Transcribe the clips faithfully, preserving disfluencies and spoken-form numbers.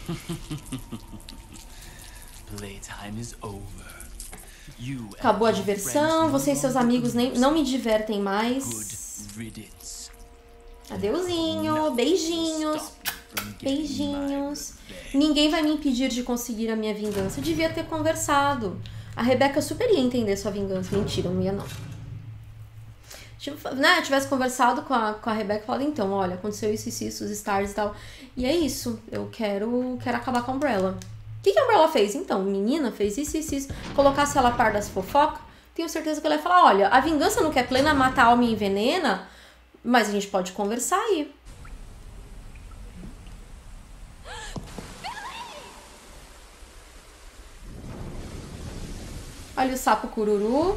Acabou a diversão, você e seus amigos nem, não me divertem mais. Adeuzinho, beijinhos, beijinhos. Ninguém vai me impedir de conseguir a minha vingança. Eu devia ter conversado. A Rebeca super ia entender sua vingança. Mentira, não ia não. Tipo, né, tivesse conversado com a, com a Rebeca e falado, então, olha, aconteceu isso, isso, isso, os stars e tal. E é isso, eu quero, quero acabar com a Umbrella. O que, que a Umbrella fez? Então, menina fez isso, isso, isso. Colocasse ela a par das fofocas, tenho certeza que ela ia falar, olha, a vingança não quer plena, mata a alma e envenena, mas a gente pode conversar aí. Olha o sapo cururu.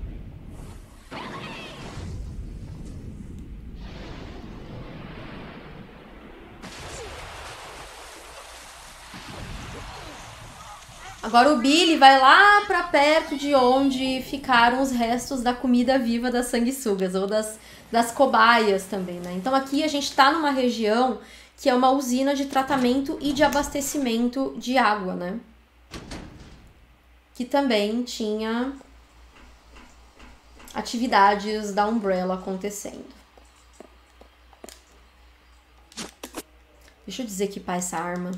Agora o Billy vai lá pra perto de onde ficaram os restos da comida viva das sanguessugas, ou das, das cobaias também, né? Então aqui a gente tá numa região que é uma usina de tratamento e de abastecimento de água, né? Que também tinha atividades da Umbrella acontecendo. Deixa eu desequipar essa arma.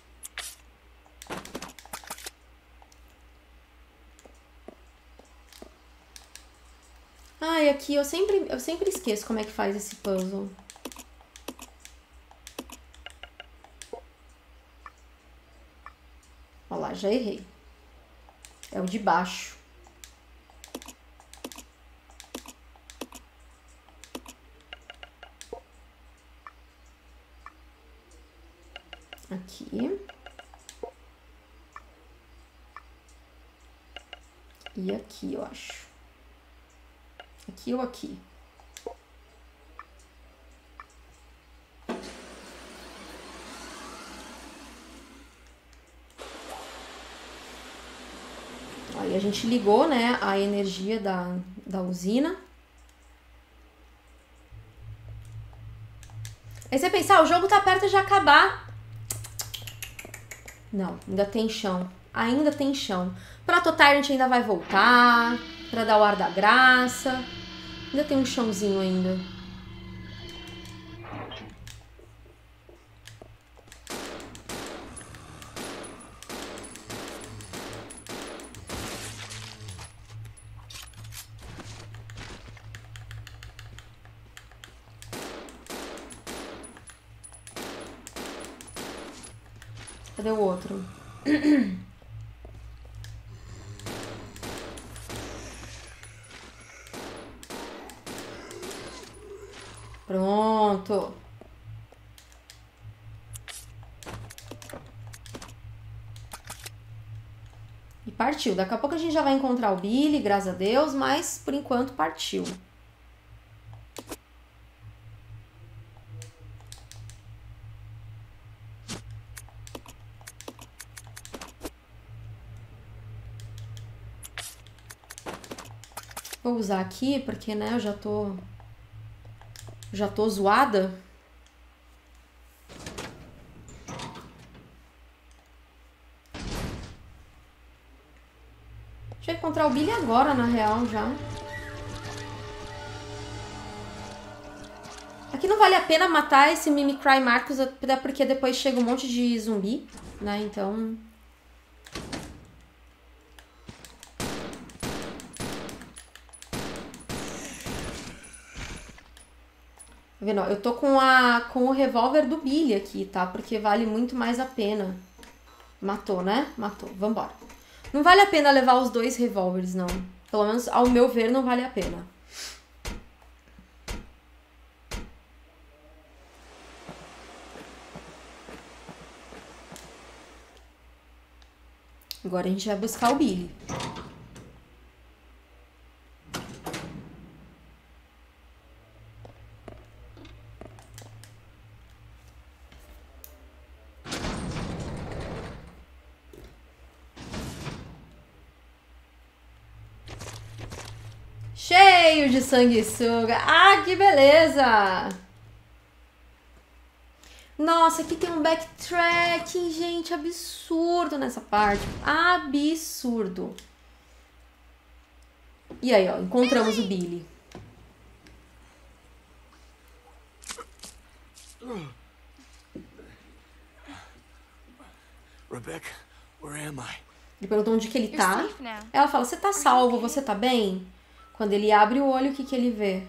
Ah, e aqui eu sempre, eu sempre esqueço como é que faz esse puzzle. Olha lá, já errei. É o de baixo. Aqui. E aqui, eu acho. Aqui ou aqui? Aí a gente ligou, né, a energia da, da usina. Aí você pensa, ah, o jogo tá perto de acabar. Não, ainda tem chão. Ainda tem chão. Proto Tyrant ainda vai voltar pra dar o ar da graça. Ainda tem um chãozinho ainda. Cadê o outro? Pronto. E partiu. Daqui a pouco a gente já vai encontrar o Billy, graças a Deus, mas por enquanto partiu. Vou usar aqui porque, né, eu já tô... Já tô zoada. Deixa eu encontrar o Billy agora, na real, já. Aqui não vale a pena matar esse Mimicry Marcus, até porque depois chega um monte de zumbi, né? Então... Tá vendo? Eu tô com, a, com o revólver do Billy aqui, tá? Porque vale muito mais a pena. Matou, né? Matou. Vambora. Não vale a pena levar os dois revólveres, não. Pelo menos, ao meu ver, não vale a pena. Agora a gente vai buscar o Billy. Cheio de sanguessuga. Ah, que beleza! Nossa, aqui tem um backtracking, gente, absurdo nessa parte. Absurdo. E aí, ó, encontramos o Billy. Rebecca, where am I? Ele perguntou onde que ele tá. Ela fala, você tá salvo, você tá bem? Quando ele abre o olho, o que que ele vê?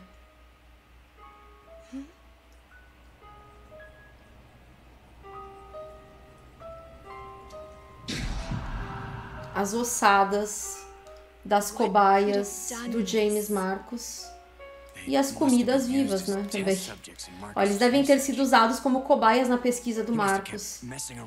As ossadas das cobaias do James Marcos e as comidas vivas, né, também. Ó, eles devem ter sido usados como cobaias na pesquisa do Marcos.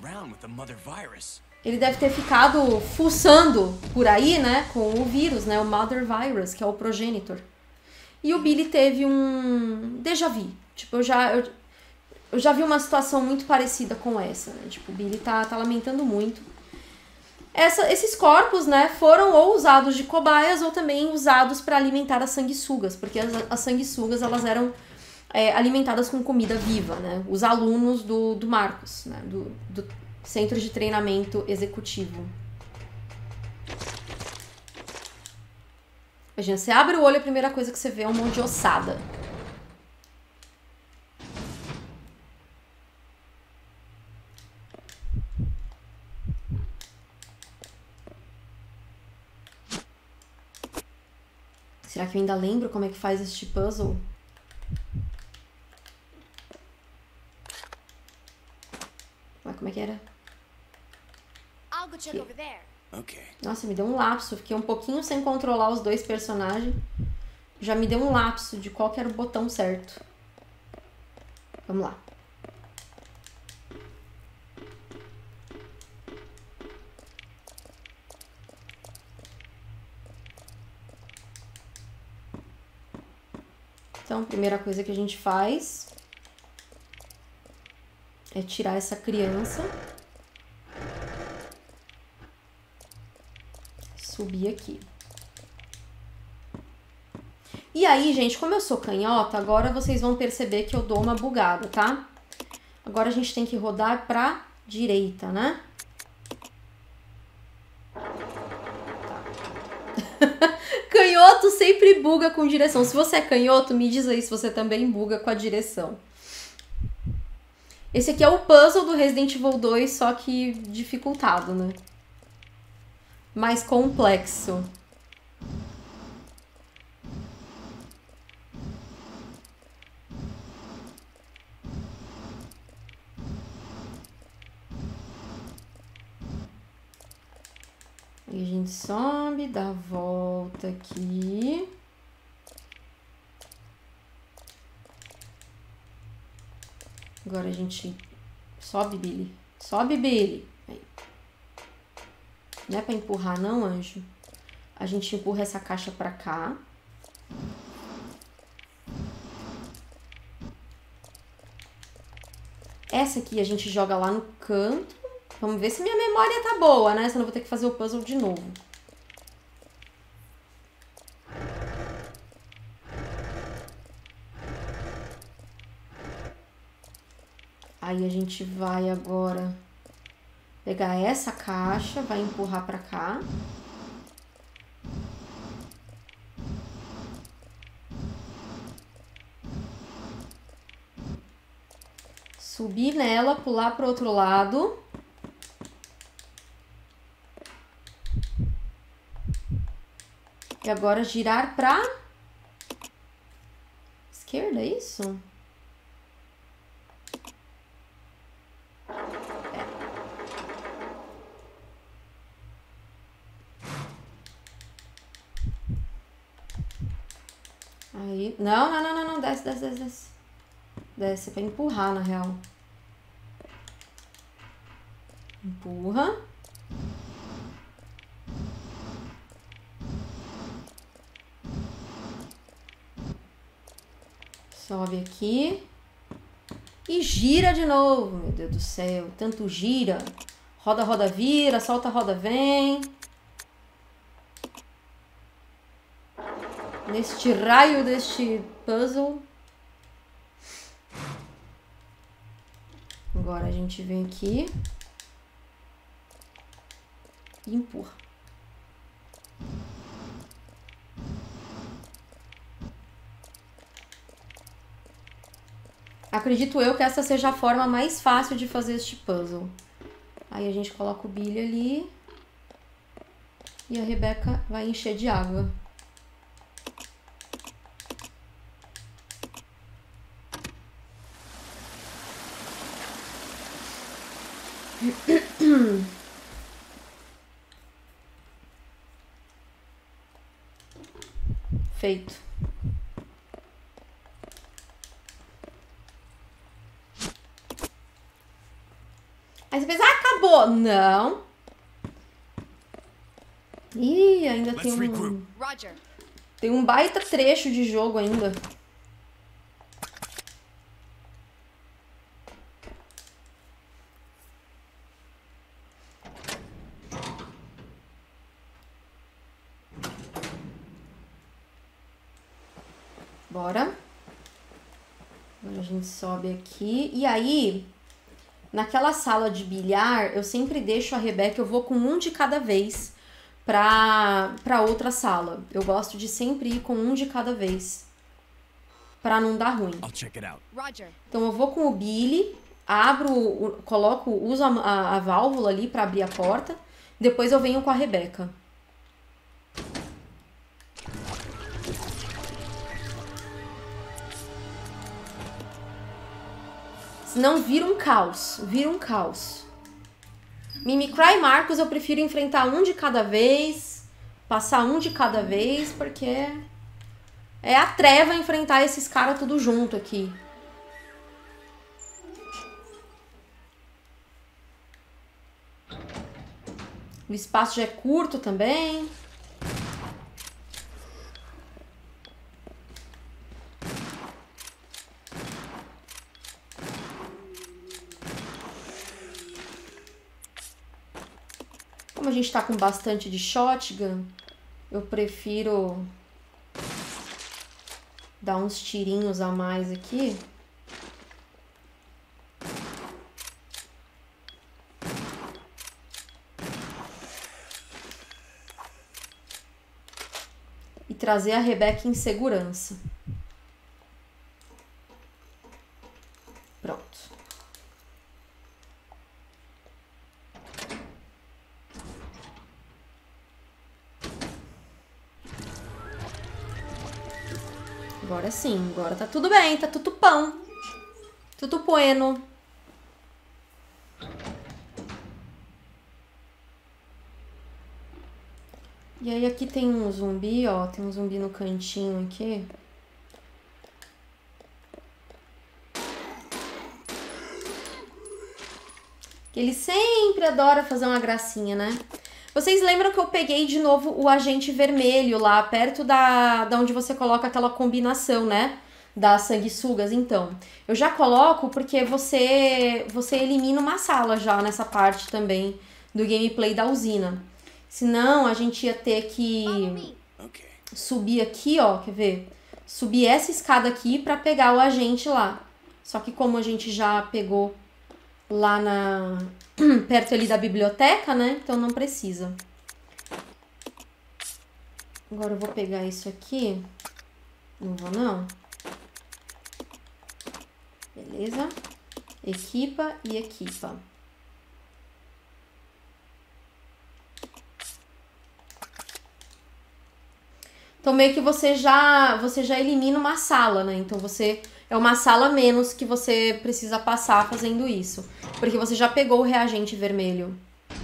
Ele deve ter ficado fuçando por aí, né, com o vírus, né, o Mother Virus, que é o progenitor. E o Billy teve um déjà vu. Tipo, eu já, eu, eu já vi uma situação muito parecida com essa, né? Tipo, o Billy tá, tá lamentando muito. Essa, esses corpos, né, foram ou usados de cobaias ou também usados para alimentar as sanguessugas, porque as, as sanguessugas, elas eram é, alimentadas com comida viva, né? Os alunos do, do Marcos, né, do, do Centro de Treinamento Executivo. Imagina, você abre o olho, a primeira coisa que você vê é um monte de ossada. Será que eu ainda lembro como é que faz este puzzle? Ué, como é que era? I'll go check over there. Okay. Nossa, me deu um lapso. Fiquei um pouquinho sem controlar os dois personagens. Já me deu um lapso de qual que era o botão certo. Vamos lá. Então, a primeira coisa que a gente faz é tirar essa criança. Subir aqui. E aí, gente, como eu sou canhota, agora vocês vão perceber que eu dou uma bugada, tá? Agora a gente tem que rodar pra direita, né? Canhoto sempre buga com direção. Se você é canhoto, me diz aí se você também buga com a direção. Esse aqui é o puzzle do Resident Evil dois, só que dificultado, né? Mais complexo. Aí a gente sobe, dá a volta aqui. Agora a gente sobe, Billy. Sobe, Billy. Aí. Não é pra empurrar, não, anjo. A gente empurra essa caixa pra cá. Essa aqui a gente joga lá no canto. Vamos ver se minha memória tá boa, né? Senão eu vou ter que fazer o puzzle de novo. Aí a gente vai agora pegar essa caixa, vai empurrar pra cá. Subir nela, pular pro outro lado. E agora girar pra esquerda, é isso? Aí, não, não, não, não, não, desce, desce, desce, desce. Desce pra empurrar, na real. Empurra. Sobe aqui. E gira de novo, meu Deus do céu. Tanto gira. Roda, roda, vira, solta, roda, vem. Neste raio deste puzzle. Agora a gente vem aqui e empurra. Acredito eu que essa seja a forma mais fácil de fazer este puzzle. Aí a gente coloca o Billy ali e a Rebeca vai encher de água. Feito. Aí você pensa, ah, acabou. Não. Ih, ainda tem um... Roger. Tem um baita trecho de jogo ainda. Bora. Agora a gente sobe aqui. E aí, naquela sala de bilhar, eu sempre deixo a Rebeca, eu vou com um de cada vez pra, pra outra sala. Eu gosto de sempre ir com um de cada vez, pra não dar ruim. I'll check it out. Roger. Então eu vou com o Billy, abro, o- coloco, uso a, a, a válvula ali pra abrir a porta. Depois eu venho com a Rebeca. Senão vira um caos, vira um caos. Mimicry e Marcos eu prefiro enfrentar um de cada vez, passar um de cada vez, porque é a treva enfrentar esses caras tudo junto aqui. O espaço já é curto também. Como a gente tá com bastante de shotgun, eu prefiro dar uns tirinhos a mais aqui. E trazer a Rebeca em segurança. Pronto. Agora sim, agora tá tudo bem, tá tudo pão. Tudo bueno. E aí aqui tem um zumbi, ó, tem um zumbi no cantinho aqui. Ele sempre adora fazer uma gracinha, né? Vocês lembram que eu peguei de novo o agente vermelho lá, perto da, da onde você coloca aquela combinação, né? Das sanguessugas, então. Eu já coloco porque você, você elimina uma sala já nessa parte também do gameplay da usina. Senão, a gente ia ter que Okay. subir aqui, ó, quer ver? Subir essa escada aqui pra pegar o agente lá. Só que como a gente já pegou lá na... perto ali da biblioteca, né? Então não precisa. Agora eu vou pegar isso aqui. Não vou, não. Beleza. Equipa e equipa. Então meio que você já, você já elimina uma sala, né? Então você... é uma sala menos que você precisa passar fazendo isso. Porque você já pegou o reagente vermelho.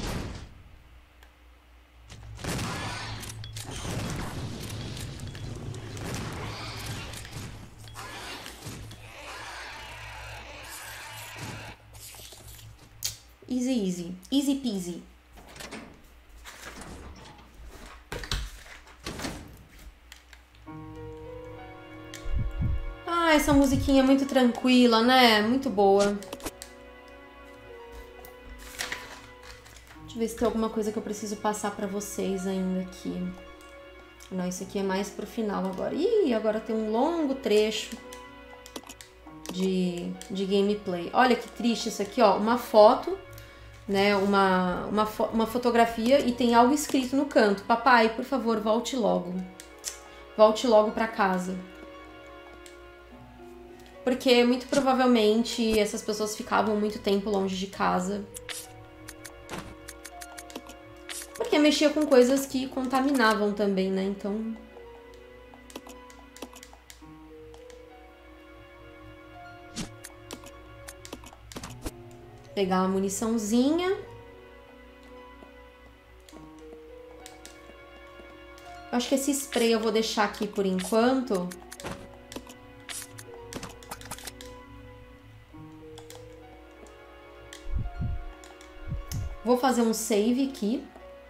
Easy, easy. Easy peasy. Ah, essa musiquinha é muito tranquila, né? Muito boa. Deixa eu ver se tem alguma coisa que eu preciso passar pra vocês ainda aqui. Não, isso aqui é mais pro final agora. Ih, agora tem um longo trecho de de, de gameplay. Olha que triste isso aqui, ó. Uma foto, né? Uma, uma, fo uma fotografia e tem algo escrito no canto. Papai, por favor, volte logo. Volte logo pra casa. Porque muito provavelmente essas pessoas ficavam muito tempo longe de casa. Porque mexia com coisas que contaminavam também, né? Então... Pegar uma muniçãozinha. Eu acho que esse spray eu vou deixar aqui por enquanto. Vou fazer um save aqui.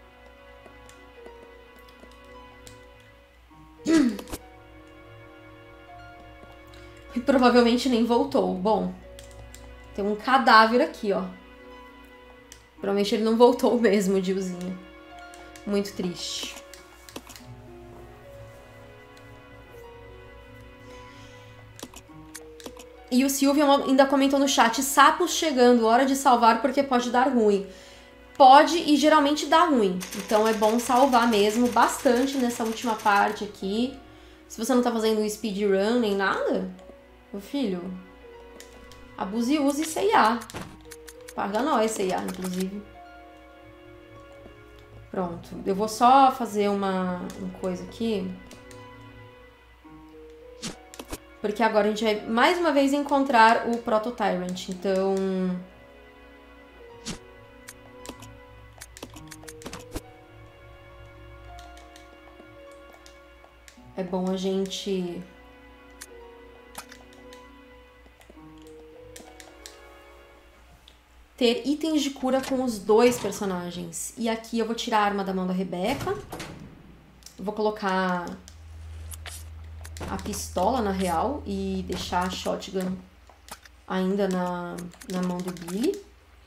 E provavelmente nem voltou. Bom, tem um cadáver aqui, ó. Provavelmente ele não voltou mesmo, o Diozinho. Muito triste. E o Silvio ainda comentou no chat: sapos chegando, hora de salvar porque pode dar ruim. Pode e geralmente dá ruim. Então é bom salvar mesmo bastante nessa última parte aqui. Se você não tá fazendo um speedrun nem nada, meu filho, abuse e use C e A. Paga nós, C e A, inclusive. Pronto. Eu vou só fazer uma, uma coisa aqui. Porque agora a gente vai mais uma vez encontrar o Proto Tyrant. Então... é bom a gente... ter itens de cura com os dois personagens. E aqui eu vou tirar a arma da mão da Rebeca. Vou colocar a pistola, na real, e deixar a shotgun ainda na, na mão do Billy.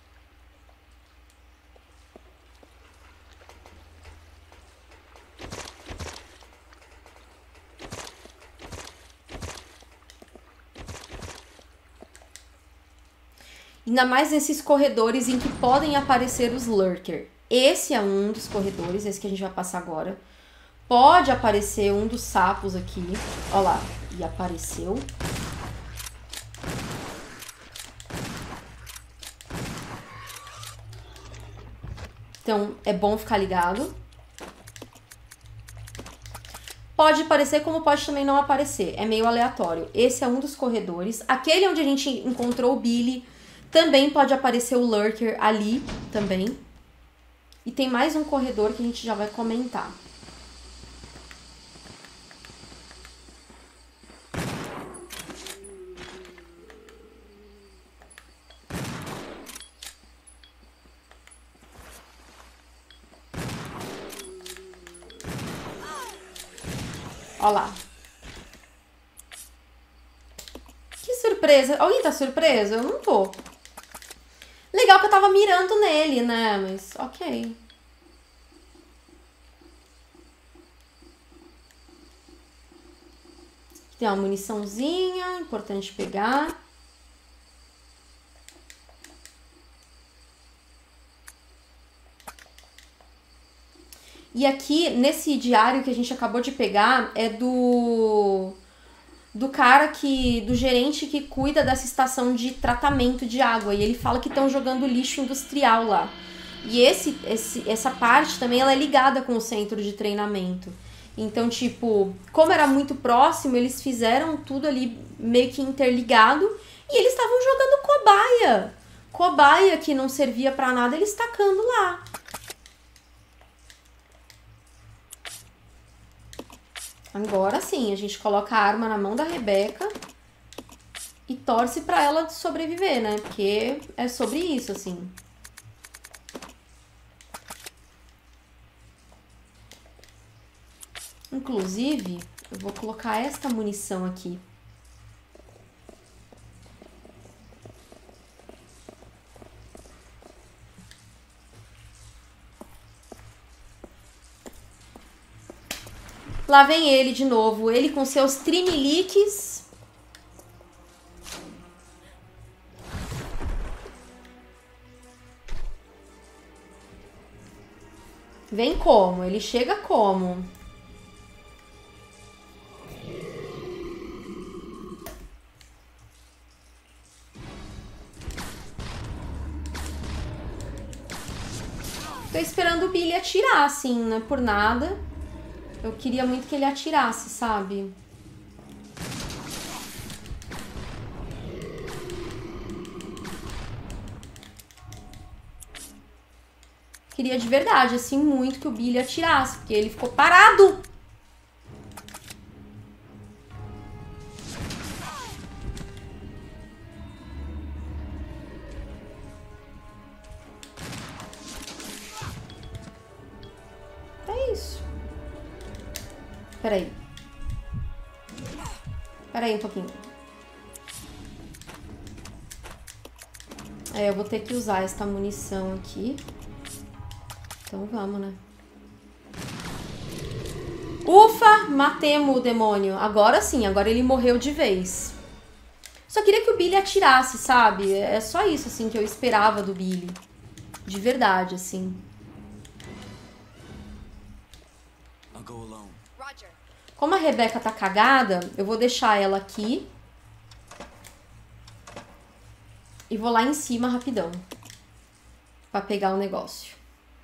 Ainda mais nesses corredores em que podem aparecer os Lurker. Esse é um dos corredores, esse que a gente vai passar agora. Pode aparecer um dos sapos aqui. Ó lá, e apareceu. Então, é bom ficar ligado. Pode aparecer como pode também não aparecer. É meio aleatório. Esse é um dos corredores. Aquele onde a gente encontrou o Billy... também pode aparecer o Lurker ali, também. E tem mais um corredor que a gente já vai comentar. Ó lá. Que surpresa. Alguém tá surpreso? Eu não tô. Legal que eu tava mirando nele, né? Mas, ok. Tem uma muniçãozinha, importante pegar. E aqui, nesse diário que a gente acabou de pegar, é do... do cara que... do gerente que cuida dessa estação de tratamento de água. E ele fala que estão jogando lixo industrial lá. E esse, esse, essa parte também ela é ligada com o centro de treinamento. Então, tipo, como era muito próximo, eles fizeram tudo ali meio que interligado. E eles estavam jogando cobaia. Cobaia que não servia pra nada, eles tacando lá. Agora sim, a gente coloca a arma na mão da Rebeca e torce pra ela sobreviver, né? Porque é sobre isso, assim. Inclusive, eu vou colocar esta munição aqui. Lá vem ele de novo, ele com seus trimeliques. Vem como? Ele chega como? Tô esperando o Billy atirar, assim, não é por nada. Eu queria muito que ele atirasse, sabe? Queria de verdade, assim, muito que o Billy atirasse, porque ele ficou parado. É isso. Peraí. Peraí um pouquinho. É, eu vou ter que usar esta munição aqui. Então vamos, né? Ufa! Matemos o demônio. Agora sim, agora ele morreu de vez. Só queria que o Billy atirasse, sabe? É só isso, assim, que eu esperava do Billy. De verdade, assim. I'll go alone. Roger. Como a Rebecca tá cagada, eu vou deixar ela aqui. E vou lá em cima rapidão. Pra pegar o negócio.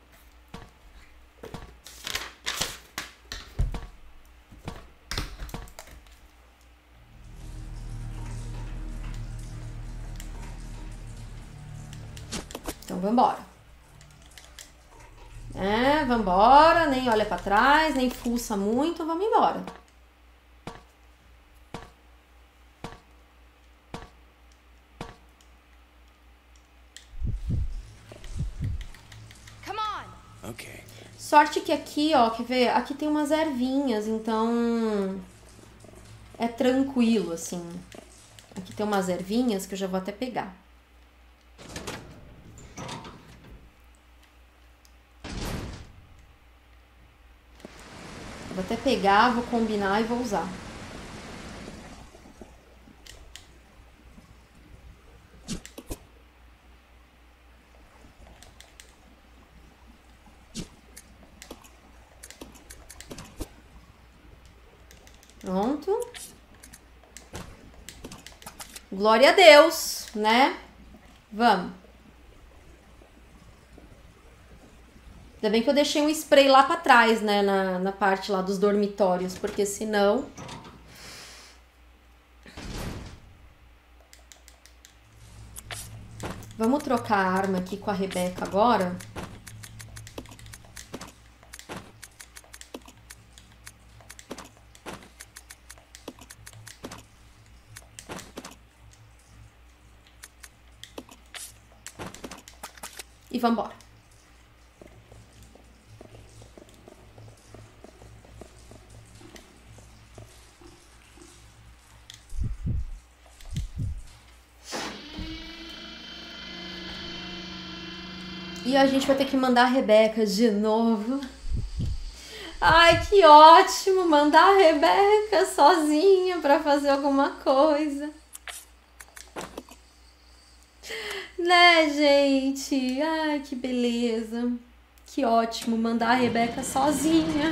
Então, vambora. É, vambora. Nem olha pra trás, nem fuça muito. Vamos embora. Come on. Okay. Sorte que aqui, ó, quer ver? Aqui tem umas ervinhas, então... É tranquilo, assim. Aqui tem umas ervinhas que eu já vou até pegar. Vou até pegar, vou combinar e vou usar. Pronto. Glória a Deus, né? Vamos. Ainda bem que eu deixei um spray lá pra trás, né? Na, na parte lá dos dormitórios, porque senão... Vamos trocar a arma aqui com a Rebecca agora. E vambora. E a gente vai ter que mandar a Rebecca de novo. Ai, que ótimo mandar a Rebecca sozinha pra fazer alguma coisa. Né, gente? Ai, que beleza. Que ótimo mandar a Rebecca sozinha.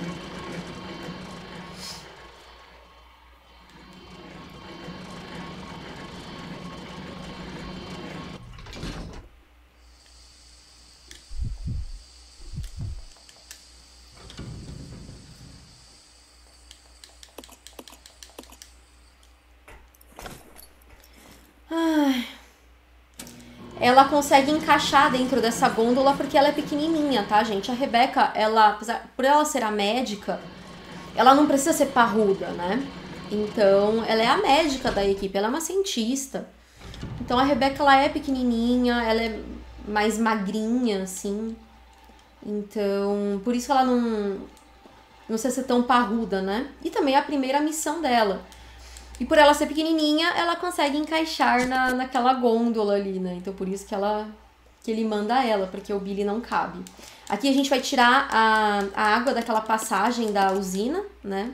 Ai. Ela consegue encaixar dentro dessa gôndola porque ela é pequenininha, tá, gente? A Rebecca, ela, apesar, por ela ser a médica, ela não precisa ser parruda, né? Então, ela é a médica da equipe, ela é uma cientista. Então, a Rebecca, ela é pequenininha, ela é mais magrinha, assim. Então, por isso ela não, não precisa ser tão parruda, né? E também é a primeira missão dela. E por ela ser pequenininha, ela consegue encaixar na, naquela gôndola ali, né? Então por isso que ela que ele manda ela, porque o Billy não cabe. Aqui a gente vai tirar a, a água daquela passagem da usina, né?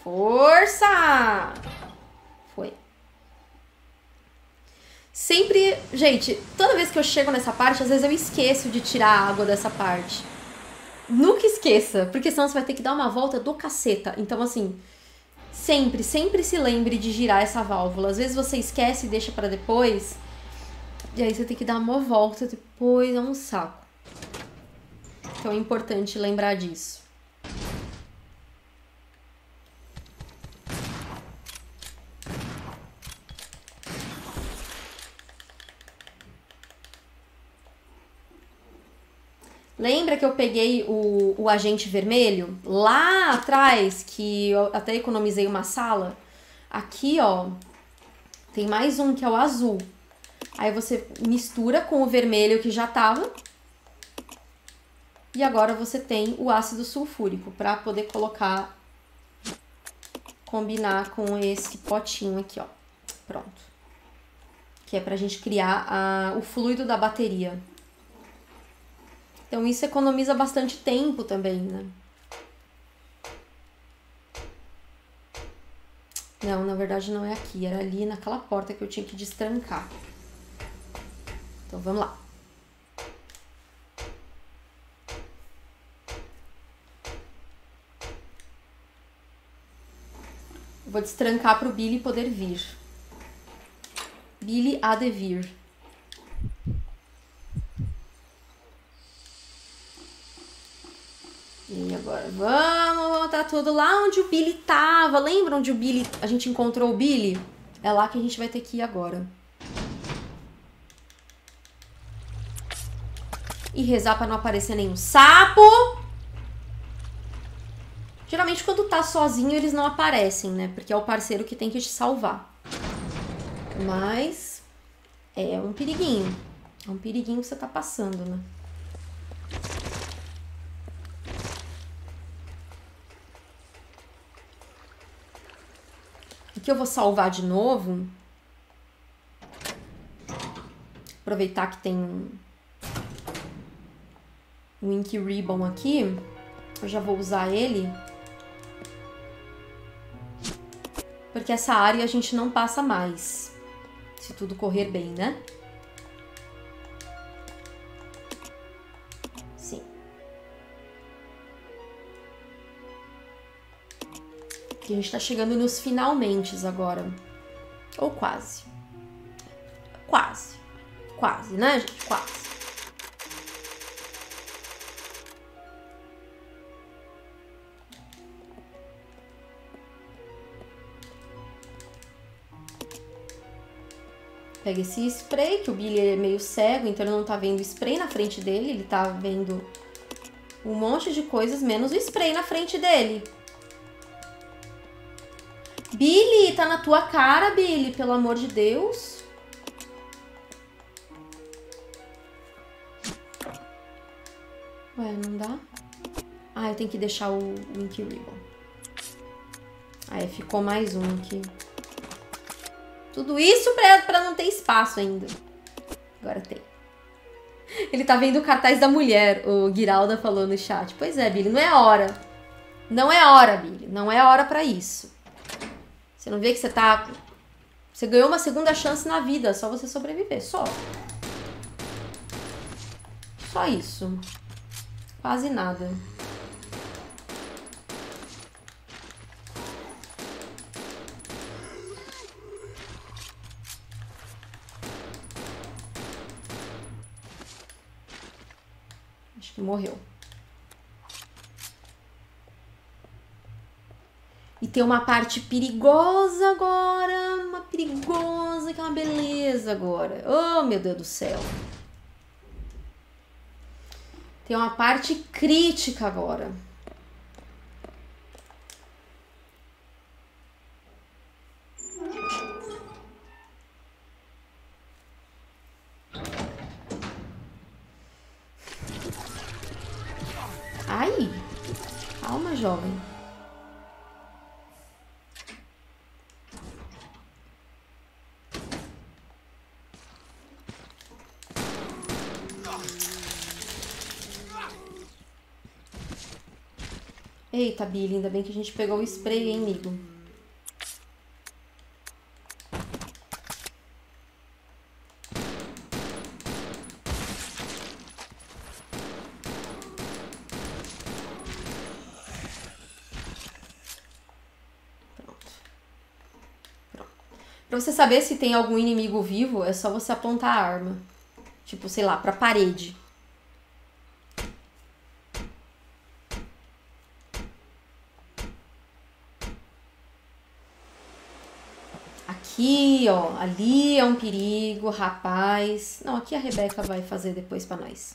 Força! Foi. Sempre gente, toda vez que eu chego nessa parte, às vezes eu esqueço de tirar a água dessa parte. Nunca esqueça, porque senão você vai ter que dar uma volta do caceta. Então, assim, sempre, sempre se lembre de girar essa válvula. Às vezes você esquece e deixa pra depois, e aí você tem que dar uma volta depois, é um saco. Então é importante lembrar disso. Lembra que eu peguei o, o agente vermelho lá atrás, que eu até economizei uma sala? Aqui, ó, tem mais um que é o azul. Aí você mistura com o vermelho que já tava. E agora você tem o ácido sulfúrico para poder colocar, combinar com esse potinho aqui, ó. Pronto. Que é pra gente criar a, o fluido da bateria. Então isso economiza bastante tempo também, né? Não, na verdade não é aqui, era ali naquela porta que eu tinha que destrancar. Então vamos lá. Eu vou destrancar para o Billy poder vir. Billy há de vir. E agora vamos botar tudo lá onde o Billy tava. Lembra onde o Billy, a gente encontrou o Billy? É lá que a gente vai ter que ir agora. E rezar pra não aparecer nenhum sapo. Geralmente quando tá sozinho eles não aparecem, né? Porque é o parceiro que tem que te salvar. Mas é um periguinho. É um periguinho que você tá passando, né? Aqui eu vou salvar de novo. Aproveitar que tem um, um Ink Ribbon aqui. Eu já vou usar ele. Porque essa área a gente não passa mais. Se tudo correr bem, né? Sim. Aqui a gente tá chegando nos finalmente agora. Ou quase. Quase. Quase, né, gente? Quase. Pega esse spray, que o Billy é meio cego, então ele não tá vendo o spray na frente dele, ele tá vendo um monte de coisas, menos o spray na frente dele. Billy, tá na tua cara, Billy, pelo amor de Deus. Ué, não dá? Ah, eu tenho que deixar o, o Ink Ribbon. Aí ficou mais um aqui. Tudo isso pra, pra não ter espaço ainda. Agora tem. Ele tá vendo o cartaz da mulher, o Giralda falou no chat. Pois é, Billy, não é hora. Não é hora, Billy. Não é hora pra isso. Você não vê que você tá... Você ganhou uma segunda chance na vida, só você sobreviver, só. Só isso. Quase nada. Acho que morreu. E tem uma parte perigosa agora. Uma perigosa, que é uma beleza agora. Oh, meu Deus do céu. Tem uma parte crítica agora. Ai, calma, jovem. Eita, Billy, ainda bem que a gente pegou o spray, hein, amigo? Pra você saber se tem algum inimigo vivo, é só você apontar a arma. Tipo, sei lá, pra parede. Aqui, ó. Ali é um perigo, rapaz. Não, aqui a Rebeca vai fazer depois pra nós.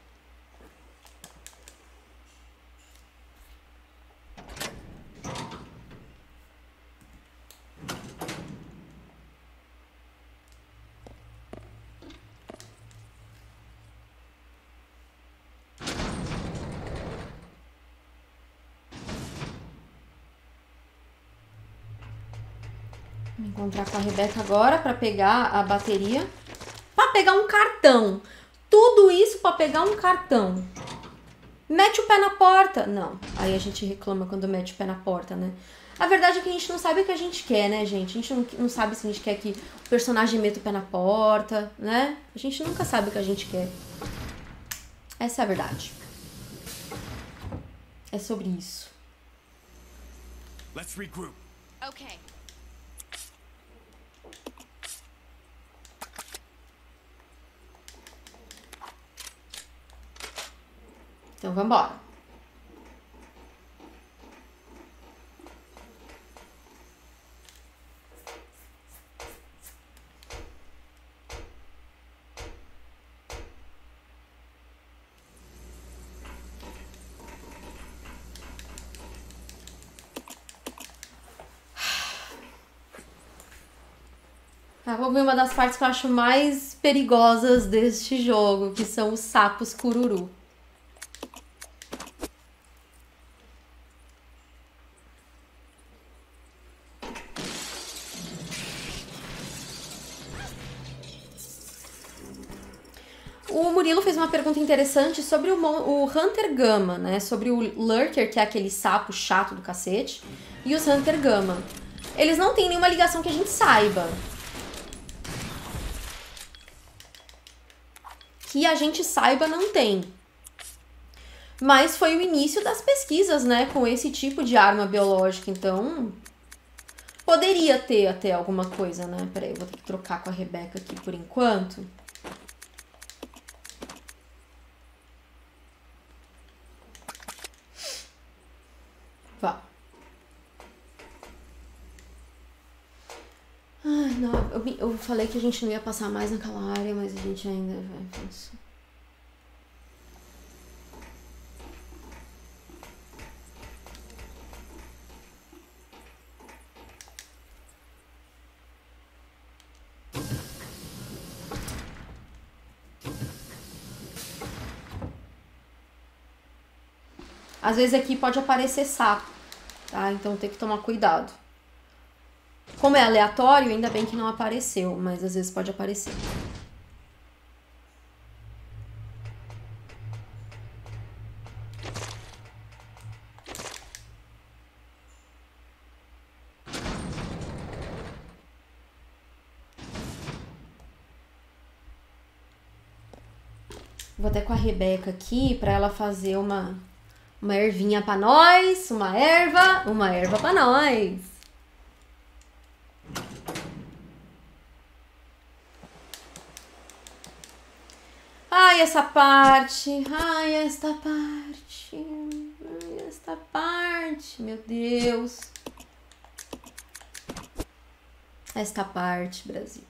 Vou encontrar com a Rebeca agora pra pegar a bateria. Pra pegar um cartão. Tudo isso pra pegar um cartão. Mete o pé na porta. Não, aí a gente reclama quando mete o pé na porta, né? A verdade é que a gente não sabe o que a gente quer, né, gente? A gente não, não sabe se a gente quer que o personagem meta o pé na porta, né? A gente nunca sabe o que a gente quer. Essa é a verdade. É sobre isso. Let's regroup. Okay. Então, vamos embora. Ah, vou ver uma das partes que eu acho mais perigosas deste jogo, que são os sapos cururu. O Murilo fez uma pergunta interessante sobre o, o Hunter Gamma, né? Sobre o Lurker, que é aquele sapo chato do cacete, e os Hunter Gamma. Eles não têm nenhuma ligação que a gente saiba. Que a gente saiba, não tem. Mas foi o início das pesquisas, né? Com esse tipo de arma biológica, então... Poderia ter até alguma coisa, né? Peraí, eu vou ter que trocar com a Rebeca aqui por enquanto. Vá. Ai, não, eu, eu falei que a gente não ia passar mais naquela área, mas a gente ainda vai passar. Às vezes aqui pode aparecer sapo, tá? Então tem que tomar cuidado. Como é aleatório, ainda bem que não apareceu, mas às vezes pode aparecer. Vou até com a Rebeca aqui pra ela fazer uma, uma ervinha pra nós. Uma erva, uma erva pra nós. Ai, essa parte. Ai, esta parte. Ai, esta parte. Meu Deus. Esta parte, Brasil.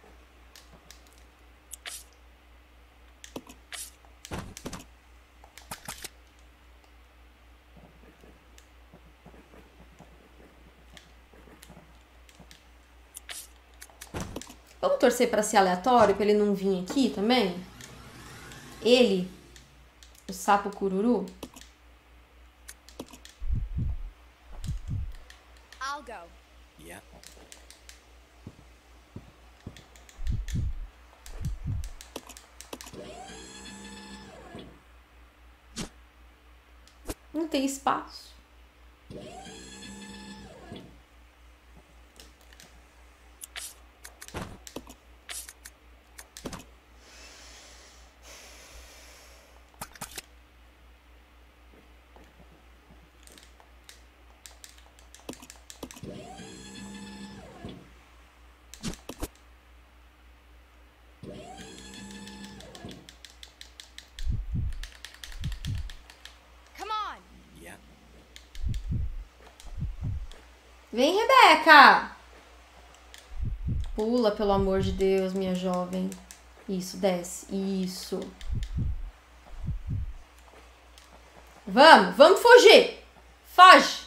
Vamos torcer pra ser aleatório, pra ele não vir aqui também? Ele, o sapo cururu. I'll go. Yeah. Não tem espaço. Vem, Rebeca! Pula, pelo amor de Deus, minha jovem. Isso, desce. Isso. Vamos, vamos fugir. Foge.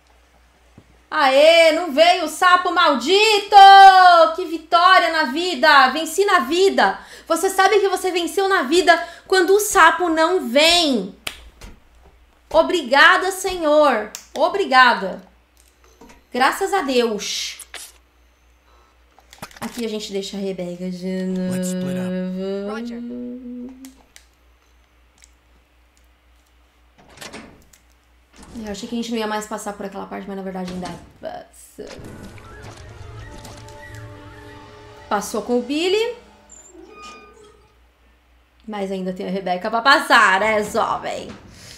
Aê, não veio o sapo maldito! Que vitória na vida! Venci na vida! Você sabe que você venceu na vida quando o sapo não vem. Obrigada, Senhor. Obrigada. Graças a Deus. Aqui a gente deixa a Rebeca de Let's split up. novo. Roger. Eu achei que a gente não ia mais passar por aquela parte, mas na verdade ainda passa. Passou com o Billy. Mas ainda tem a Rebeca pra passar, né, jovem?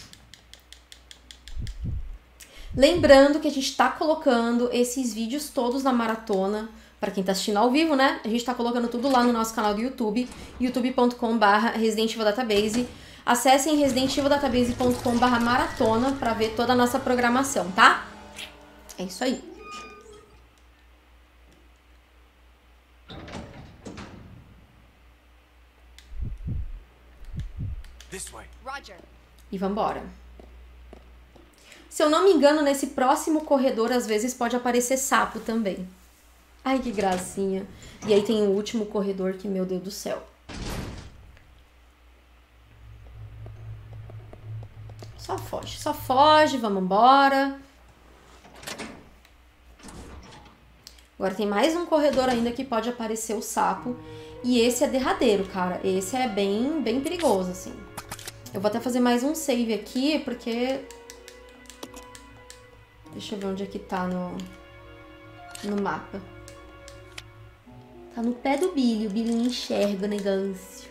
Lembrando que a gente tá colocando esses vídeos todos na maratona. Pra quem tá assistindo ao vivo, né? A gente tá colocando tudo lá no nosso canal do YouTube. youtube ponto com barra Resident Evil Database. Acessem resident evil database ponto com barra maratona pra ver toda a nossa programação, tá? É isso aí. This way. Roger. E vambora. Se eu não me engano, nesse próximo corredor, às vezes pode aparecer sapo também. Ai, que gracinha. E aí tem o último corredor que, meu Deus do céu. Só foge, só foge, vamos embora. Agora tem mais um corredor ainda que pode aparecer o sapo. E esse é derradeiro, cara. Esse é bem, bem perigoso, assim. Eu vou até fazer mais um save aqui, porque... Deixa eu ver onde é que tá no, no mapa. Tá no pé do Billy. O Billy não enxerga o negócio.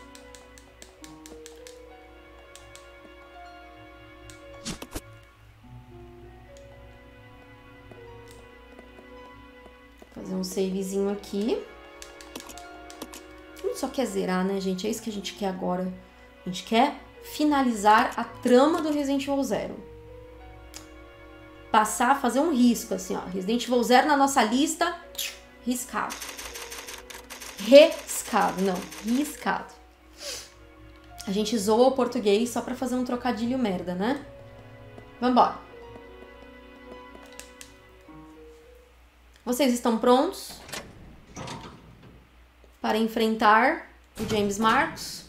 Fazer um savezinho aqui. A gente só quer zerar, né, gente? É isso que a gente quer agora. A gente quer finalizar a trama do Resident Evil Zero. Passar, fazer um risco, assim, ó. Resident Evil Zero na nossa lista, riscado. Riscado, não, riscado. A gente zoa o português só pra fazer um trocadilho merda, né? Vambora. Vocês estão prontos para enfrentar o James Marcos?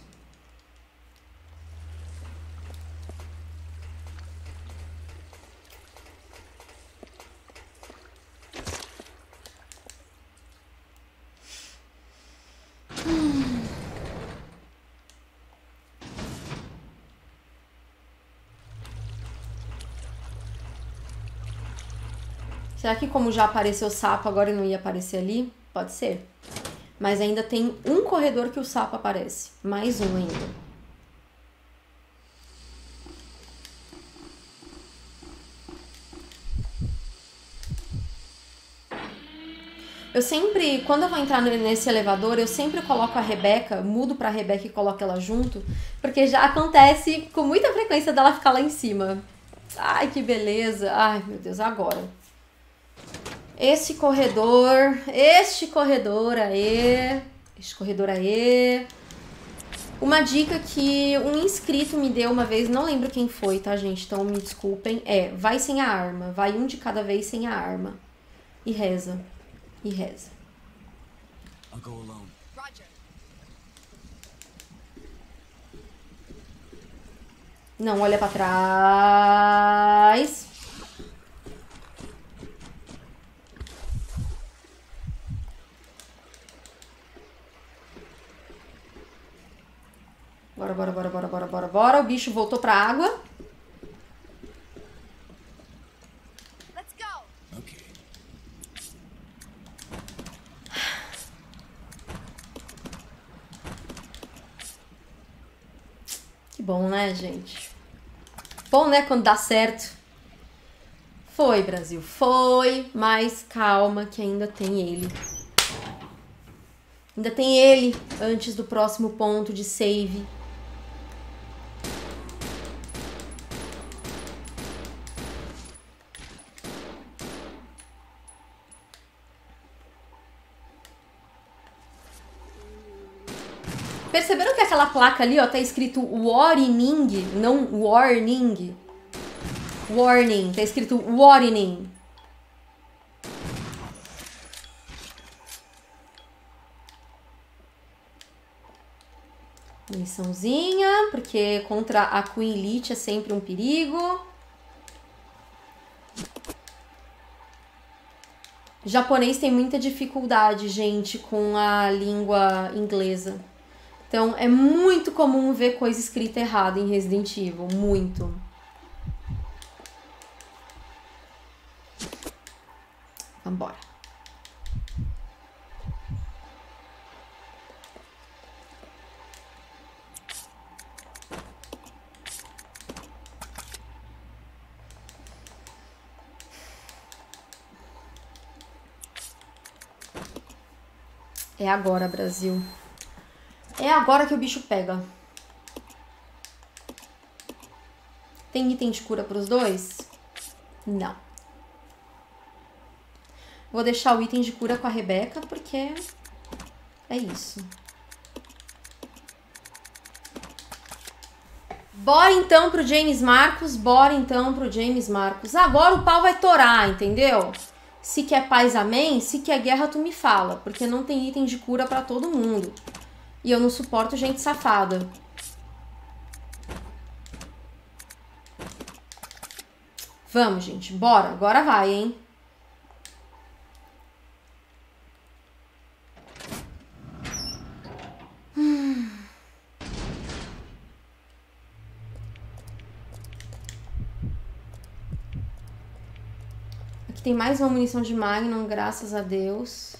Será que como já apareceu o sapo, agora não ia aparecer ali? Pode ser. Mas ainda tem um corredor que o sapo aparece. Mais um ainda. Eu sempre, quando eu vou entrar nesse elevador, eu sempre coloco a Rebeca, mudo pra Rebeca e coloco ela junto, porque já acontece com muita frequência dela ficar lá em cima. Ai, que beleza. Ai, meu Deus, agora. Este corredor, este corredor, aê, este corredor, aê. Uma dica que um inscrito me deu uma vez, não lembro quem foi, tá, gente? Então me desculpem. É, vai sem a arma, vai um de cada vez sem a arma. E reza, e reza. I'll go alone. Roger. Não olha pra trás. Bora, bora, bora, bora, bora, bora, bora. O bicho voltou pra água. Let's go. Okay. Que bom, né, gente? Bom, né, quando dá certo. Foi, Brasil, foi. Mas calma que ainda tem ele. Ainda tem ele antes do próximo ponto de save. Perceberam que aquela placa ali, ó, tá escrito warning, não warning. Warning, tá escrito warning. Muniçãozinha, porque contra a Queen Lich é sempre um perigo. Japonês tem muita dificuldade, gente, com a língua inglesa. Então, é muito comum ver coisa escrita errada em Resident Evil. Muito. Vambora. É agora, Brasil. É agora que o bicho pega. Tem item de cura pros dois? Não. Vou deixar o item de cura com a Rebeca, porque é isso. Bora então pro James Marcos, bora então pro James Marcos. Agora o pau vai torar, entendeu? Se quer paz, amém. Se quer guerra, tu me fala. Porque não tem item de cura pra todo mundo. E eu não suporto gente safada. Vamos, gente. Bora. Agora vai, hein? Hum. Aqui tem mais uma munição de Magnum, graças a Deus.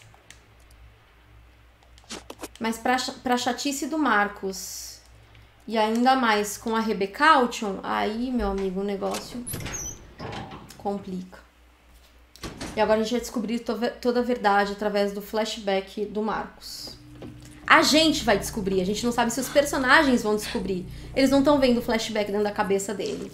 Mas pra, pra chatice do Marcos e ainda mais com a Rebecaution, aí, meu amigo, o negócio complica. E agora a gente vai descobrir to toda a verdade através do flashback do Marcos. A gente vai descobrir, a gente não sabe se os personagens vão descobrir. Eles não estão vendo o flashback dentro da cabeça dele.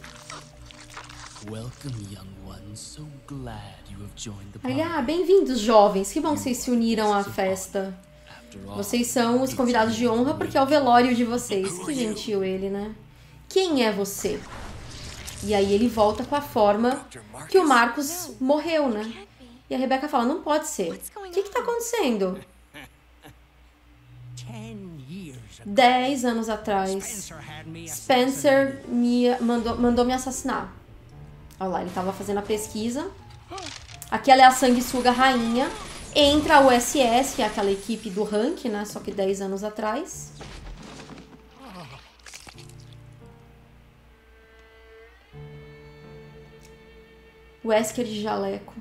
Aí, ah, bem-vindos, jovens. Que bom que vocês se uniram à festa. Vocês são os convidados de honra porque é o velório de vocês. Que gentil ele, né? Quem é você? E aí ele volta com a forma que o Marcos morreu, né? E a Rebecca fala, não pode ser. O que que tá acontecendo? Dez anos atrás, Spencer me mandou, mandou me assassinar. Olha lá, ele tava fazendo a pesquisa. Aquela é a sanguessuga rainha. Entra a U S S, que é aquela equipe do rank, né? Só que dez anos atrás. Wesker de jaleco.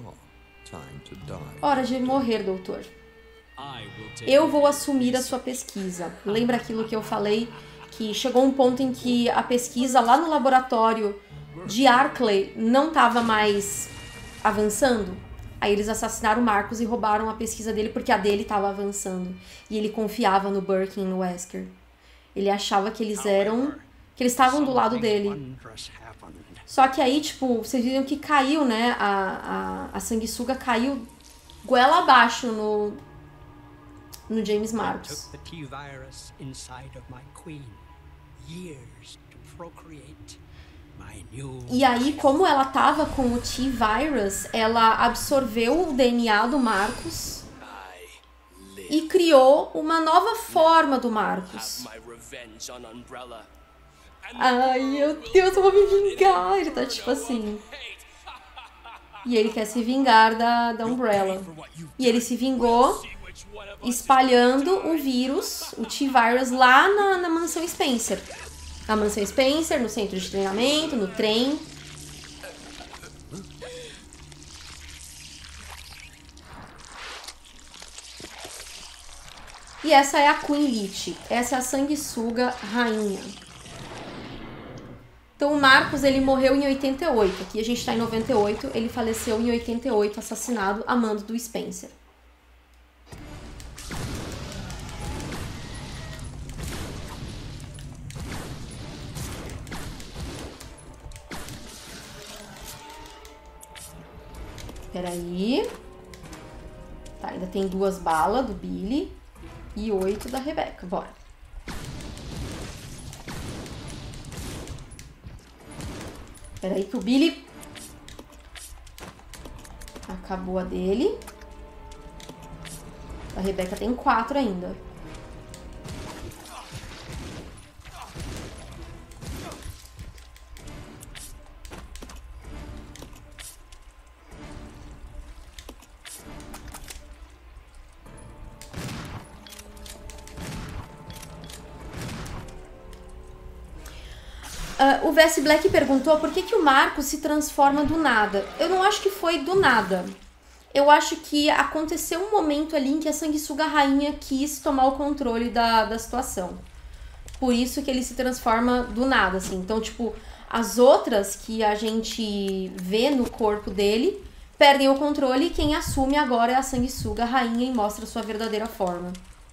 Hora de morrer, doutor. Eu vou assumir a sua pesquisa. Lembra aquilo que eu falei? Que chegou um ponto em que a pesquisa lá no laboratório de Arklay não estava mais avançando? Aí eles assassinaram o Marcos e roubaram a pesquisa dele porque a dele estava avançando. E ele confiava no Birkin e no Wesker. Ele achava que eles eram... que eles estavam do lado dele. Só que aí, tipo, vocês viram que caiu, né? A, a, a sanguessuga caiu goela abaixo no... no James Marcos. E aí, como ela tava com o T-Virus, ela absorveu o D N A do Marcos e criou uma nova forma do Marcos. Ai, meu Deus, eu vou me vingar. Ele tá tipo assim. E ele quer se vingar da, da Umbrella. E ele se vingou espalhando o vírus, o T-Virus, lá na, na mansão Spencer. Na mansão Spencer, no centro de treinamento, no trem. E essa é a Queen Lich. Essa é a sanguessuga rainha. Então o Marcos, ele morreu em oitenta e oito. Aqui a gente tá em noventa e oito. Ele faleceu em oitenta e oito, assassinado a mando do Spencer. Peraí. Tá, ainda tem duas balas do Billy. e oito da Rebeca. Bora. Peraí que o Billy... Acabou a dele. A Rebeca tem quatro ainda. Uh, o V S Black perguntou por que, que o Marcos se transforma do nada. Eu não acho que foi do nada. Eu acho que aconteceu um momento ali em que a Sanguessuga Rainha quis tomar o controle da, da situação. Por isso que ele se transforma do nada, assim. Então, tipo, as outras que a gente vê no corpo dele perdem o controle e quem assume agora é a Sanguessuga Rainha e mostra sua verdadeira forma.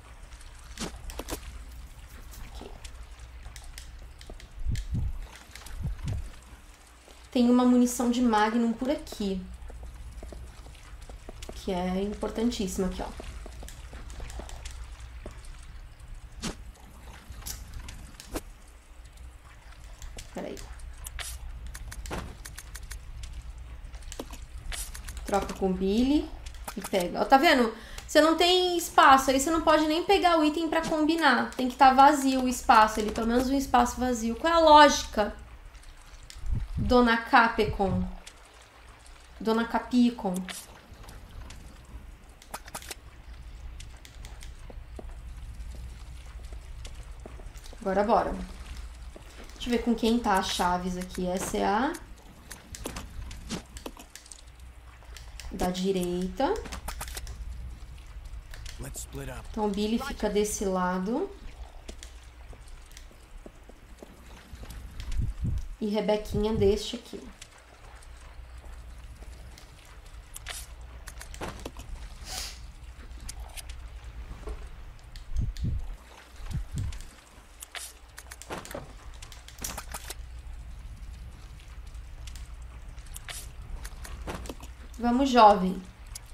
Tem uma munição de Magnum por aqui. Que é importantíssima aqui, ó. Peraí. Troca com o Billy e pega. Ó, tá vendo? Você não tem espaço, aí você não pode nem pegar o item pra combinar. Tem que estar vazio o espaço ali, pelo menos um espaço vazio. Qual é a lógica? Dona Capcom. Dona Capicom. Agora bora. Deixa eu ver com quem tá as chaves aqui. Essa é a da direita. Então o Billy fica desse lado. E Rebequinha deste aqui. Vamos, jovem.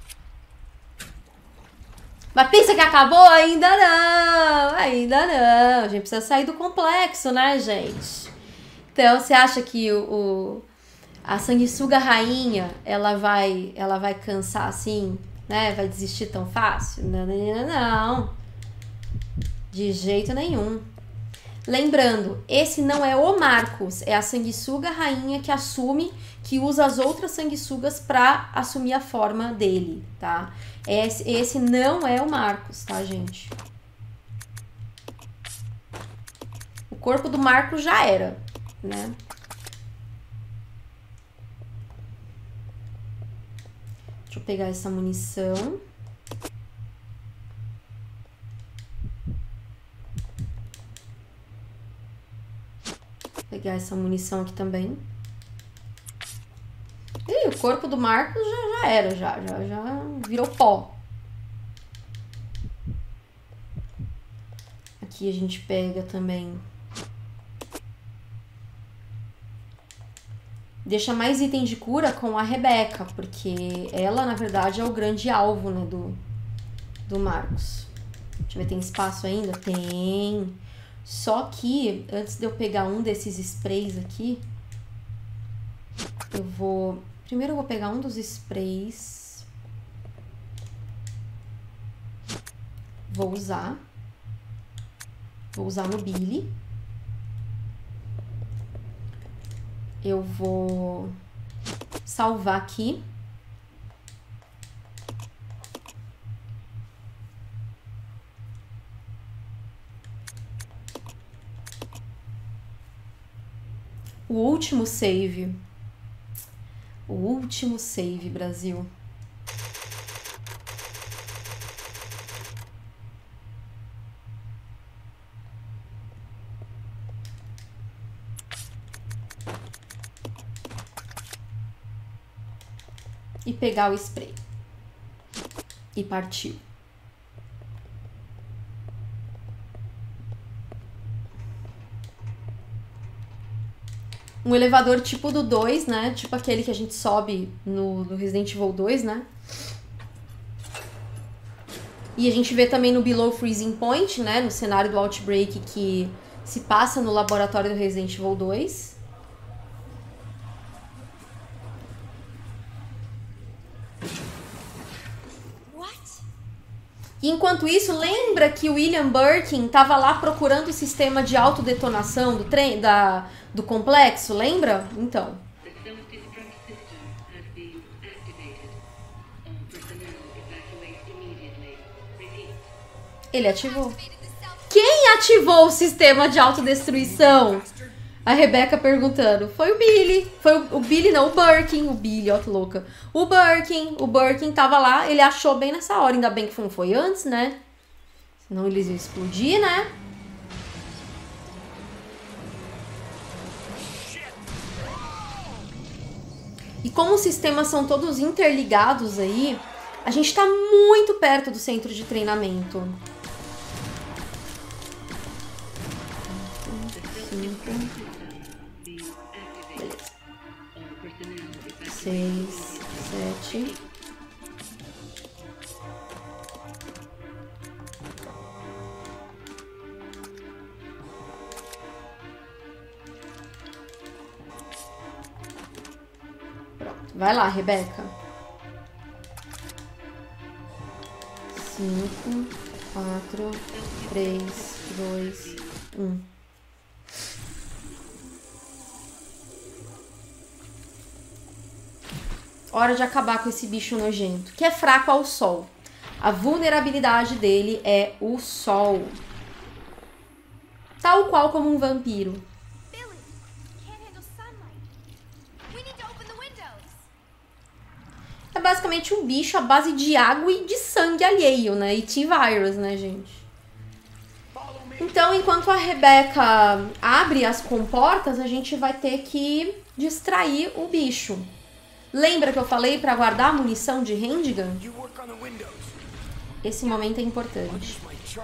Mas pensa que acabou? Ainda não. Ainda não. A gente precisa sair do complexo, né, gente? Então, você acha que o, o, a Sanguessuga Rainha, ela vai, ela vai cansar assim, né? Vai desistir tão fácil? Não, não, não. De jeito nenhum. Lembrando, esse não é o Marcos, é a Sanguessuga Rainha que assume, que usa as outras sanguessugas pra assumir a forma dele, tá? Esse, esse não é o Marcos, tá, gente? O corpo do Marcos já era, né? Deixa eu pegar essa munição. Pegar essa munição aqui também. Ih, o corpo do Marcos já, já era, já, já, já virou pó. Aqui a gente pega também. Deixa mais item de cura com a Rebeca, porque ela, na verdade, é o grande alvo, né, do, do Marcos. Deixa eu ver, tem espaço ainda? Tem. Só que, antes de eu pegar um desses sprays aqui, eu vou... Primeiro eu vou pegar um dos sprays. Vou usar. Vou usar no Billy. Eu vou salvar aqui. O último save. O último save, Brasil. E pegar o spray. E partiu. Um elevador tipo do dois, né? Tipo aquele que a gente sobe no, no Resident Evil dois, né? E a gente vê também no Below Freezing Point, né? No cenário do Outbreak que se passa no laboratório do Resident Evil dois. E enquanto isso, lembra que o William Birkin estava lá procurando o sistema de autodetonação do trem, da, do complexo, lembra? Então. Ele ativou. Quem ativou o sistema de autodestruição? A Rebecca perguntando. Foi o Billy. Foi o, o Billy, não, o Birkin. O Billy, ó que louca. O Birkin. O Birkin tava lá. Ele achou bem nessa hora. Ainda bem que não foi antes, né? Senão eles iam explodir, né? E como os sistemas são todos interligados aí, a gente tá muito perto do centro de treinamento. Cinco. Seis, sete. Pronto. Vai lá, Rebecca. Cinco, quatro, três, dois, um. Hora de acabar com esse bicho nojento, que é fraco ao sol. A vulnerabilidade dele é o sol. Tal qual como um vampiro. Billy, can't handle sunlight. We need to open the windows. É basicamente um bicho à base de água e de sangue alheio, né? E T-Virus, né, gente? Então, enquanto a Rebecca abre as comportas, a gente vai ter que distrair o bicho. Lembra que eu falei para guardar a munição de handgun? Esse momento é importante.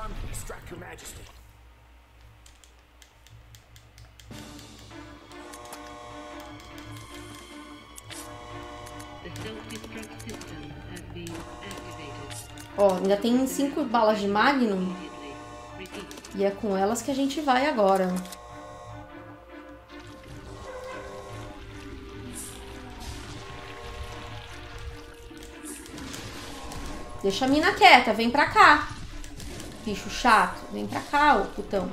Ó, ainda tem cinco balas de Magnum. E é com elas que a gente vai agora. Deixa a mina quieta, vem pra cá. Bicho chato, vem pra cá, ô putão.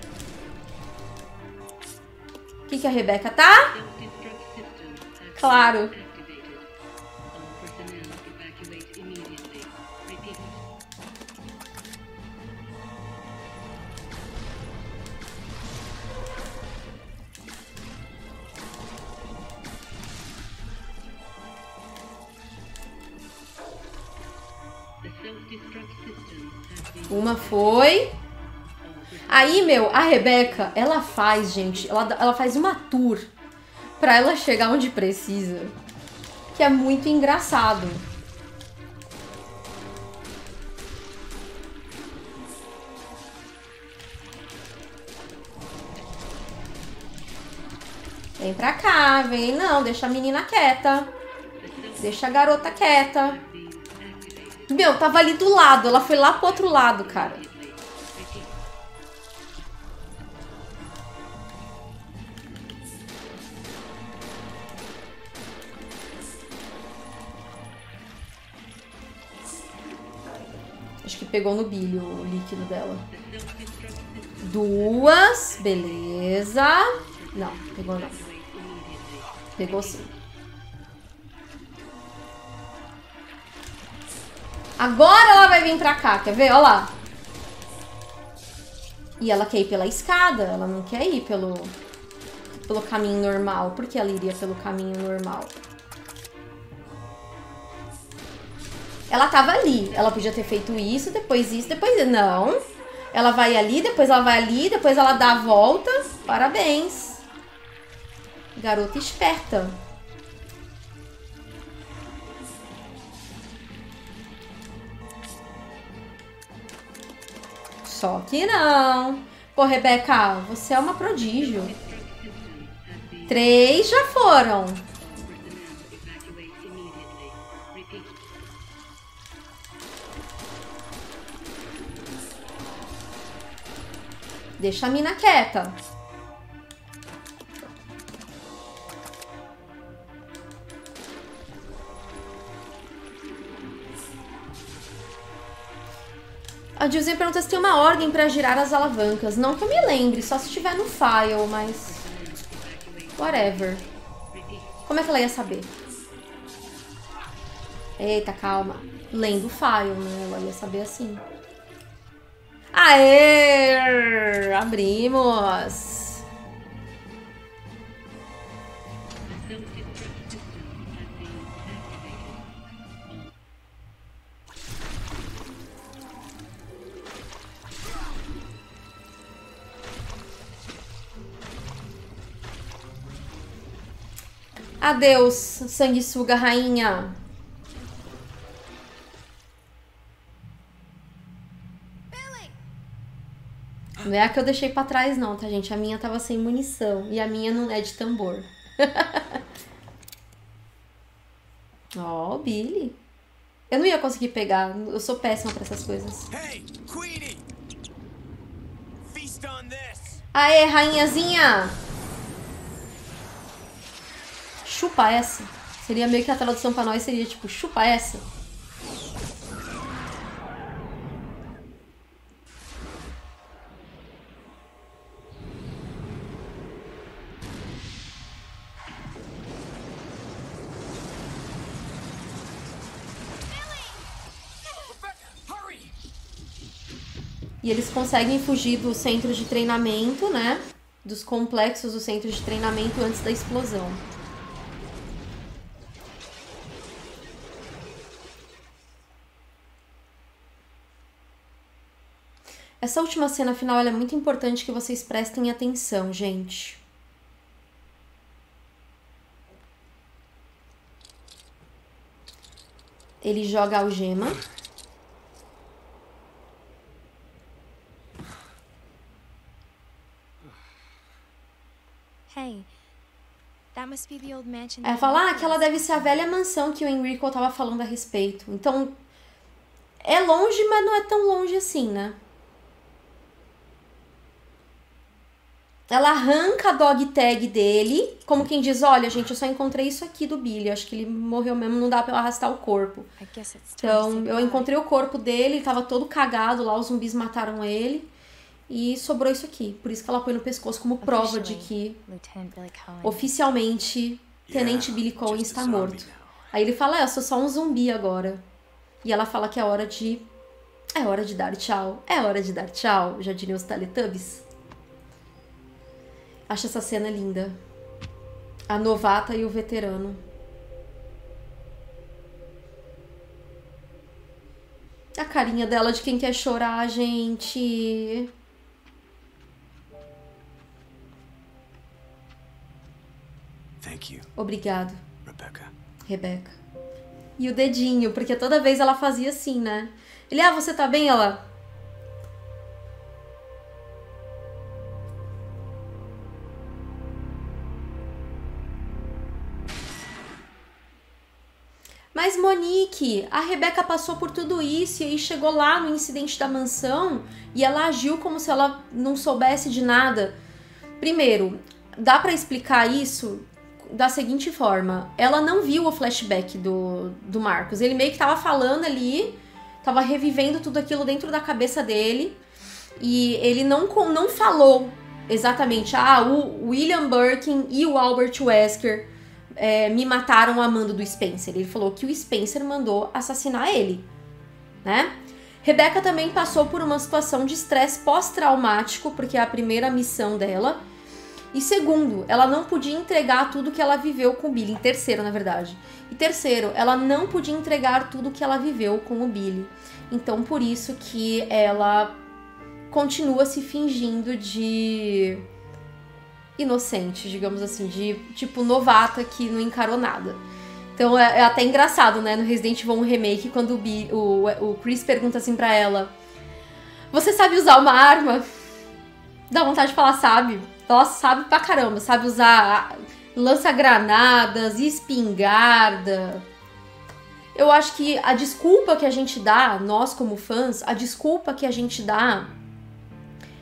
O que que a Rebecca tá? Claro. Uma foi. Aí, meu, a Rebecca, ela faz, gente, ela, ela faz uma tour pra ela chegar onde precisa. Que é muito engraçado. Vem pra cá, vem. Não, deixa a menina quieta. Deixa a garota quieta. Meu, tava ali do lado. Ela foi lá pro outro lado, cara. Acho que pegou no bilho o líquido dela. Duas. Beleza. Não, pegou não. Pegou sim. Agora ela vai vir pra cá, quer ver? Olha lá. E ela quer ir pela escada, ela não quer ir pelo, pelo caminho normal. Por que ela iria pelo caminho normal? Ela tava ali, ela podia ter feito isso, depois isso, depois... Não. Ela vai ali, depois ela vai ali, depois ela dá a volta. Parabéns. Garota esperta. Só que não. Pô, Rebecca, você é uma prodígio. Três já foram. Deixa a mina quieta. A Dilzinha pergunta se tem uma ordem pra girar as alavancas. Não que eu me lembre, só se tiver no file, mas... whatever. Como é que ela ia saber? Eita, calma. Lendo o file, né? Ela ia saber assim. Aê! Abrimos! Adeus, sanguessuga rainha. Não é a que eu deixei pra trás não, tá, gente? A minha tava sem munição. E a minha não é de tambor. Ó, oh, Billy. Eu não ia conseguir pegar. Eu sou péssima pra essas coisas. Hey, Queenie! Feast on this! Aê, rainhazinha! Chupa essa. Seria meio que a tradução pra nós seria tipo, chupa essa. E eles conseguem fugir do centro de treinamento, né? Dos complexos do centro de treinamento antes da explosão. Essa última cena final ela é muito importante que vocês prestem atenção, gente. Ele joga a algema. Hey, that must be the old mansion. Ela fala, ah, aquela deve ser a velha mansão que o Enrico tava falando a respeito. Então, é longe, mas não é tão longe assim, né? Ela arranca a dog tag dele, como quem diz, olha, gente, eu só encontrei isso aqui do Billy. Acho que ele morreu mesmo, não dá pra eu arrastar o corpo. Então, eu encontrei o corpo dele, ele tava todo cagado lá, os zumbis mataram ele. E sobrou isso aqui. Por isso que ela põe no pescoço como prova de que, oficialmente, Tenente Billy Coen está morto. Aí ele fala, é, eu sou só um zumbi agora. E ela fala que é hora de... É hora de dar tchau. É hora de dar tchau, já diriam os Teletubbies. Acho essa cena linda. A novata e o veterano. A carinha dela de quem quer chorar, gente. Thank you, Obrigado, Rebecca. Rebeca. E o dedinho, porque toda vez ela fazia assim, né? Ele, ah, você tá bem? Ela... Mas, Monique, a Rebeca passou por tudo isso e aí chegou lá no incidente da mansão e ela agiu como se ela não soubesse de nada. Primeiro, dá pra explicar isso da seguinte forma. Ela não viu o flashback do, do Marcos. Ele meio que tava falando ali, tava revivendo tudo aquilo dentro da cabeça dele e ele não, não falou exatamente, ah, o William Birkin e o Albert Wesker É, me mataram a mando do Spencer. Ele falou que o Spencer mandou assassinar ele, né? Rebecca também passou por uma situação de estresse pós-traumático, porque é a primeira missão dela. E segundo, ela não podia entregar tudo que ela viveu com o Billy. Em terceiro, na verdade. E terceiro, ela não podia entregar tudo que ela viveu com o Billy. Então, por isso que ela continua se fingindo de... inocente, digamos assim, de tipo novata que não encarou nada. Então é, é até engraçado, né, no Resident Evil um Remake, quando o, B, o, o Chris pergunta assim pra ela, você sabe usar uma arma? Dá vontade de falar, sabe? Ela sabe pra caramba, sabe usar lança-granadas, espingarda. Eu acho que a desculpa que a gente dá, nós como fãs, a desculpa que a gente dá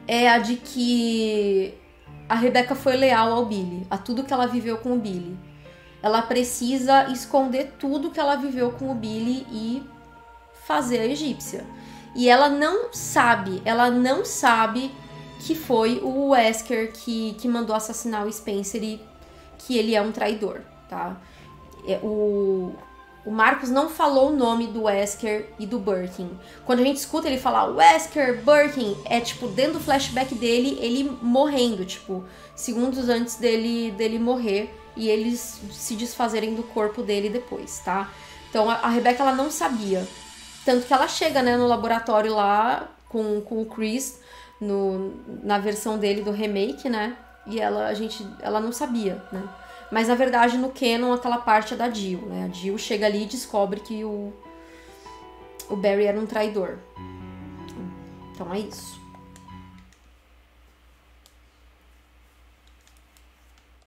é a de que a Rebecca foi leal ao Billy, a tudo que ela viveu com o Billy. Ela precisa esconder tudo que ela viveu com o Billy e fazer a egípcia. E ela não sabe, ela não sabe que foi o Wesker que, que mandou assassinar o Spencer e que ele é um traidor, tá? O, o Marcos não falou o nome do Wesker e do Birkin. Quando a gente escuta ele falar Wesker, Birkin, é tipo, dentro do flashback dele, ele morrendo, tipo, segundos antes dele, dele morrer e eles se desfazerem do corpo dele depois, tá? Então a, a Rebecca, ela não sabia. Tanto que ela chega, né, no laboratório lá com, com o Chris, no, na versão dele do remake, né? E ela, a gente, ela não sabia, né? Mas na verdade no canon aquela parte é da Jill, né? A Jill chega ali e descobre que o, o Barry era um traidor. Então é isso.